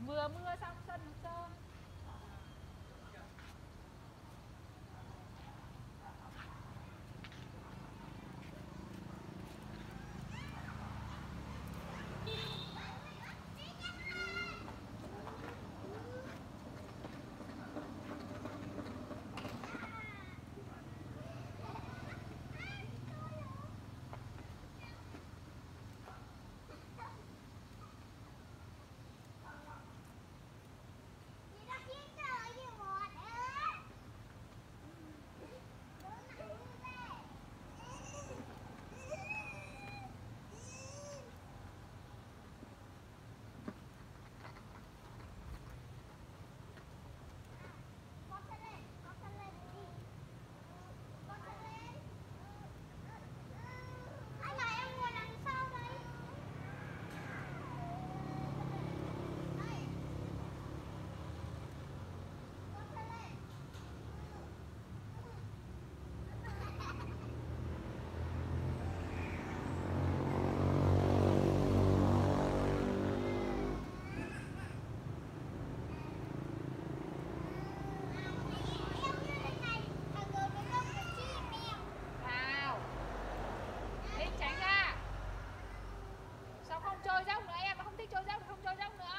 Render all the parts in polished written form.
Vừa mưa xong sân nó trơn. Trôi dốc nữa, em mà không thích trôi dốc thì không trôi dốc nữa.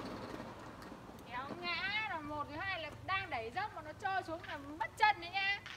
Một thứ hai là đang đẩy dốc mà nó trôi xuống là mất chân đấy nha.